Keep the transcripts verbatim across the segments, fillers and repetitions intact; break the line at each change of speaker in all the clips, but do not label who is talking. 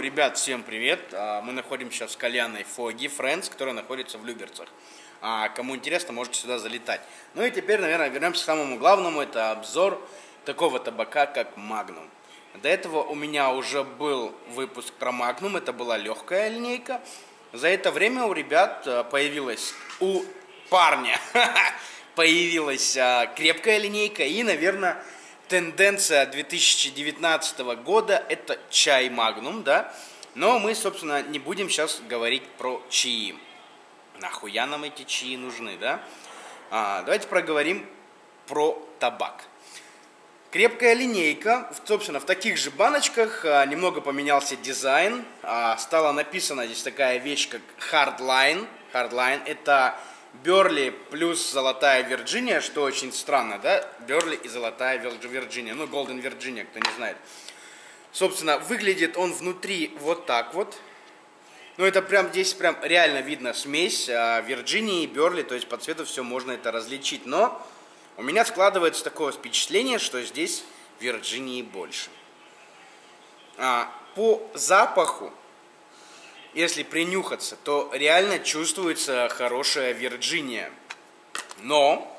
Ребят, всем привет! Мы находимся сейчас в кальянной Foggy Friends, которая находится в Люберцах. Кому интересно, можете сюда залетать. Ну и теперь, наверное, вернемся к самому главному. Это обзор такого табака, как Magnum. До этого у меня уже был выпуск про Magnum. Это была легкая линейка. За это время у ребят появилась, у парня появилась крепкая линейка. И, наверное, тенденция две тысячи девятнадцатого года – это чай Magnum, да? Но мы, собственно, не будем сейчас говорить про чаи. Нахуя нам эти чаи нужны, да? А, давайте проговорим про табак. Крепкая линейка, собственно, в таких же баночках, а, немного поменялся дизайн. А, стала написана здесь такая вещь, как Hardline. Hardline – это Берли плюс золотая Вирджиния, что очень странно, да? Берли и золотая Вирджиния, ну, Golden Virginia, кто не знает. Собственно, выглядит он внутри вот так вот. Ну, это прям здесь прям реально видно смесь Вирджинии и Берли, то есть по цвету все можно это различить. Но у меня складывается такое впечатление, что здесь Вирджинии больше. А, по запаху, если принюхаться, то реально чувствуется хорошая Вирджиния. Но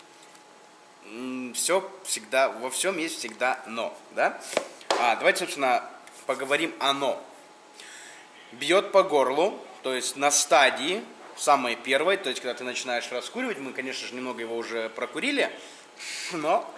все всегда, во всем есть всегда но, да? А, давайте, собственно, поговорим о но. Бьет по горлу, то есть на стадии самой первой, то есть когда ты начинаешь раскуривать, мы, конечно же, немного его уже прокурили, но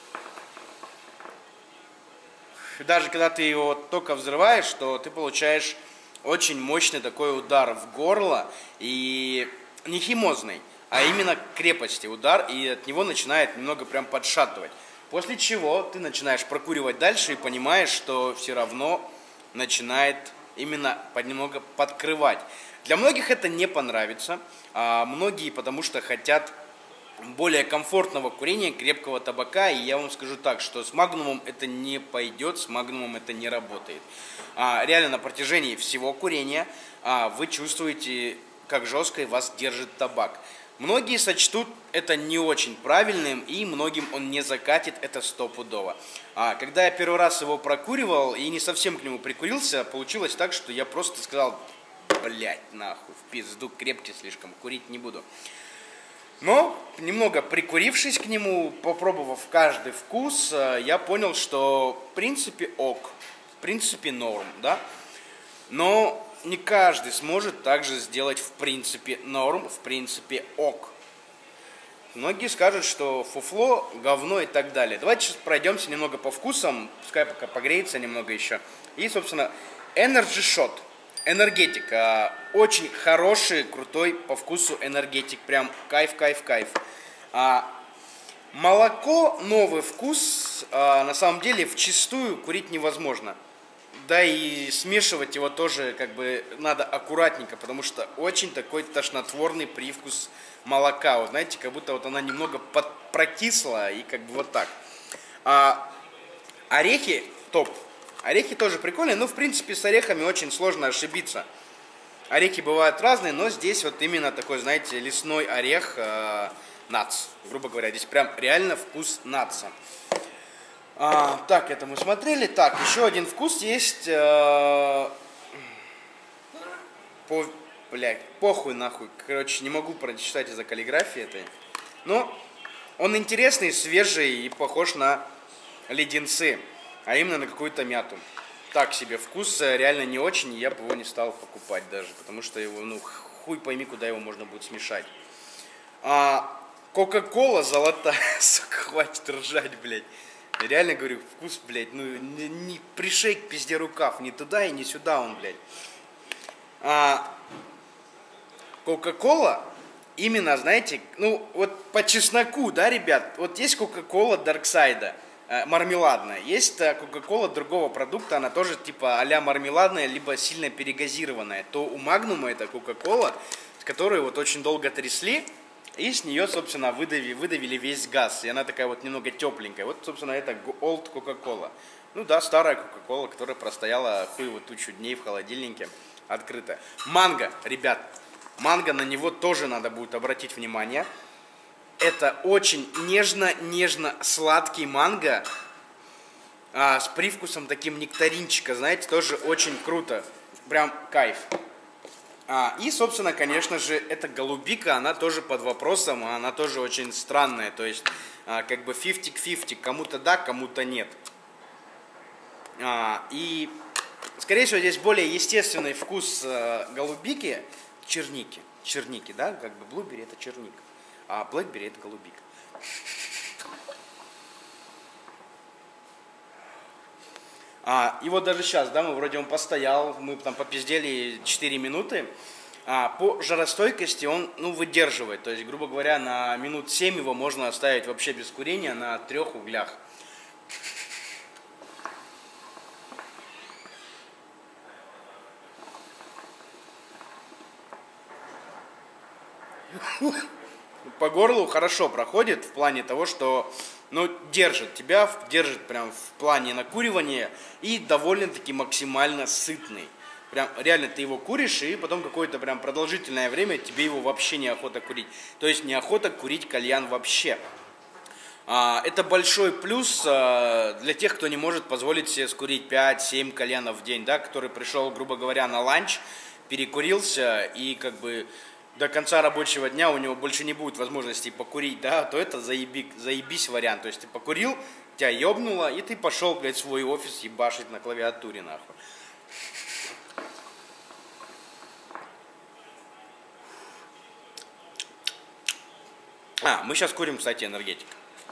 даже когда ты его только взрываешь, то ты получаешь очень мощный такой удар в горло, и не химозный, а именно крепости удар, и от него начинает немного прям подшатывать. После чего ты начинаешь прокуривать дальше и понимаешь, что все равно начинает именно немного подкрывать. Для многих это не понравится, а многие потому что хотят более комфортного курения, крепкого табака, и я вам скажу так, что с Магнумом это не пойдет, с Магнумом это не работает. А, реально на протяжении всего курения а, вы чувствуете, как жестко вас держит табак. Многие сочтут это не очень правильным, и многим он не закатит, это стопудово. А, когда я первый раз его прокуривал и не совсем к нему прикурился, получилось так, что я просто сказал: блять, нахуй, в пизду, крепкий слишком, курить не буду. Но, немного прикурившись к нему, попробовав каждый вкус, я понял, что в принципе ок, в принципе норм, да? Но не каждый сможет также сделать в принципе норм, в принципе ок. Многие скажут, что фуфло, говно и так далее. Давайте сейчас пройдемся немного по вкусам, пускай пока погреется немного еще. И, собственно, Energy Shot. Энергетик. Очень хороший, крутой по вкусу энергетик. Прям кайф, кайф, кайф. А, молоко, новый вкус. А, на самом деле, вчистую курить невозможно. Да и смешивать его тоже как бы надо аккуратненько, потому что очень такой тошнотворный привкус молока. Вот знаете, как будто вот она немного прокисла и как бы вот так. А, орехи топ. Орехи тоже прикольные, но в принципе с орехами очень сложно ошибиться. Орехи бывают разные, но здесь вот именно такой, знаете, лесной орех э, нац. Грубо говоря, здесь прям реально вкус наца. А, так, это мы смотрели. Так, еще один вкус есть. Э, по, блядь, похуй нахуй. Короче, не могу прочитать из-за каллиграфии этой. Но он интересный, свежий и похож на леденцы. А именно на какую-то мяту. Так себе вкус, реально не очень, и я бы его не стал покупать даже, потому что его, ну, хуй пойми, куда его можно будет смешать. А, Кока-кола золотая, сука, хватит ржать, блядь. Я реально говорю, вкус, блядь, ну, не, не пришей к пизде рукав, ни туда и ни сюда он, блядь. А, Кока-кола, именно, знаете, ну, вот по чесноку, да, ребят, вот есть Кока-кола Дарксайда, мармеладная. Есть кока-кола другого продукта, она тоже типа а-ля мармеладная, либо сильно перегазированная. То у Магнума это кока-кола, которую вот очень долго трясли, и с нее, собственно, выдавили, выдавили весь газ. И она такая вот немного тепленькая. Вот, собственно, это Old Coca-Cola. Ну да, старая кока-кола, которая простояла хуево тучу дней в холодильнике, открытая. Манго, ребят, манго, на него тоже надо будет обратить внимание. Это очень нежно-нежно сладкий манго. а, с привкусом таким нектаринчика, знаете, тоже очень круто. Прям кайф. А, и, собственно, конечно же, эта голубика, она тоже под вопросом, она тоже очень странная. То есть, а, как бы пятьдесят на пятьдесят, кому-то да, кому-то нет. А, и, скорее всего, здесь более естественный вкус а, голубики, черники. Черники, да, как бы блубери это черника, а блэкбери это голубика. А, и вот даже сейчас, да, мы вроде он постоял, мы там попиздели четыре минуты. А, по жаростойкости он, ну, выдерживает. То есть, грубо говоря, на минут семь его можно оставить вообще без курения на трех углях. По горлу хорошо проходит в плане того, что, ну, держит тебя, держит прям в плане накуривания и довольно-таки максимально сытный. Прям реально ты его куришь, и потом какое-то прям продолжительное время тебе его вообще неохота курить. То есть неохота курить кальян вообще. А, это большой плюс а, для тех, кто не может позволить себе скурить пять-семь кальянов в день, да, который пришел, грубо говоря, на ланч, перекурился и как бы до конца рабочего дня у него больше не будет возможности покурить, да, то это заеби, заебись вариант. То есть ты покурил, тебя ёбнуло, и ты пошел, блядь, в свой офис ебашить на клавиатуре, нахуй. А, мы сейчас курим, кстати, энергетик.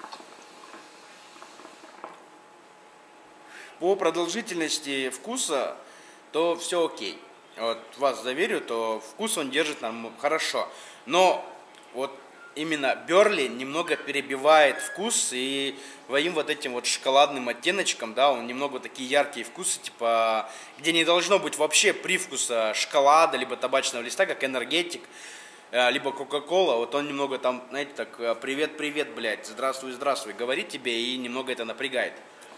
По продолжительности вкуса, то все окей. Вот вас заверю, то вкус он держит нам хорошо. Но вот именно Берли немного перебивает вкус, и своим вот этим вот шоколадным оттеночком, да, он немного такие яркие вкусы, типа, где не должно быть вообще привкуса шоколада, либо табачного листа, как энергетик, либо кока-кола. Вот он немного там, знаете, так, привет-привет, блядь, здравствуй-здравствуй, говорит тебе, и немного это напрягает.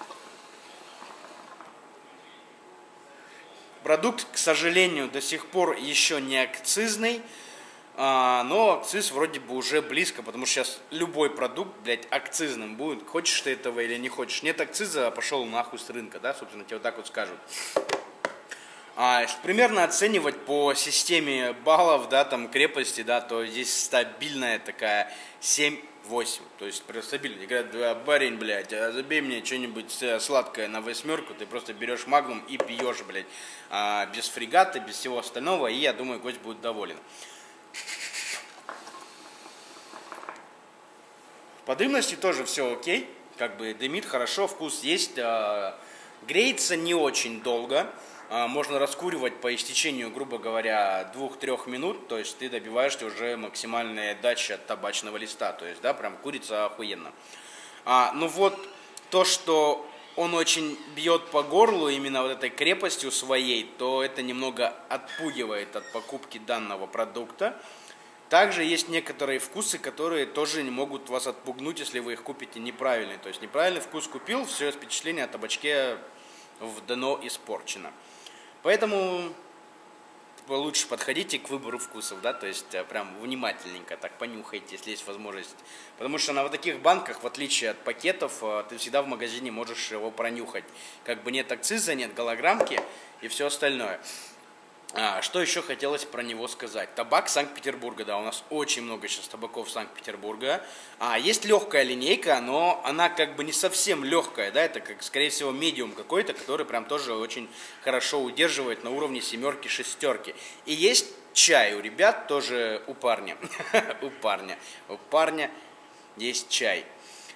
Продукт, к сожалению, до сих пор еще не акцизный, но акциз вроде бы уже близко, потому что сейчас любой продукт, блядь, акцизным будет. Хочешь ты этого или не хочешь. Нет акциза, пошел нахуй с рынка, да, собственно, тебе вот так вот скажут. А, примерно оценивать по системе баллов, да, там, крепости, да, то здесь стабильная такая семь-восемь. То есть прям стабильно. Говорят, парень, блядь, забей мне что-нибудь сладкое на восьмерку, ты просто берешь магнум и пьешь, блядь, а, без фрегата, без всего остального, и я думаю, гость будет доволен. По дымности тоже все окей, как бы дымит хорошо, вкус есть, а, греется не очень долго. Можно раскуривать по истечению, грубо говоря, двух-трех минут, то есть ты добиваешься уже максимальной отдачи от табачного листа, то есть, да, прям курица охуенно. А, ну вот, то, что он очень бьет по горлу именно вот этой крепостью своей, то это немного отпугивает от покупки данного продукта. Также есть некоторые вкусы, которые тоже не могут вас отпугнуть, если вы их купите неправильный. То есть неправильный вкус купил, все впечатление о табачке в дно испорчено. Поэтому лучше подходите к выбору вкусов, да, то есть прям внимательненько так понюхайте, если есть возможность. Потому что на вот таких банках, в отличие от пакетов, ты всегда в магазине можешь его пронюхать. Как бы нет акциза, нет голограммки и все остальное. А, что еще хотелось про него сказать? Табак Санкт-Петербурга, да, у нас очень много сейчас табаков Санкт-Петербурга. А, есть легкая линейка, но она как бы не совсем легкая, да, это как, скорее всего, медиум какой-то, который прям тоже очень хорошо удерживает на уровне семерки, шестерки. И есть чай у ребят, тоже у парня, у парня, у парня есть чай.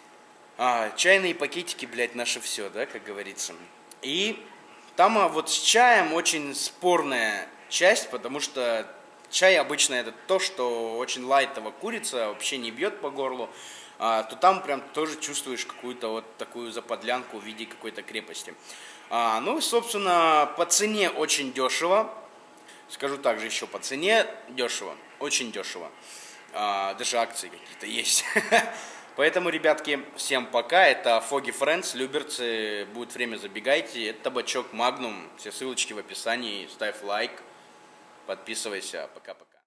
А, чайные пакетики, блядь, наше все, да, как говорится. И там а, вот с чаем очень спорная часть, потому что чай обычно это то, что очень лайтово курица, вообще не бьет по горлу, а, то там прям тоже чувствуешь какую-то вот такую заподлянку в виде какой-то крепости. А, ну, собственно, по цене очень дешево. Скажу также еще по цене дешево, очень дешево. А, даже акции какие-то есть. Поэтому, ребятки, всем пока. Это Foggy Friends, люберцы. Будет время, забегайте. Это табачок Magnum. Все ссылочки в описании. Ставь лайк. Подписывайся. Пока-пока.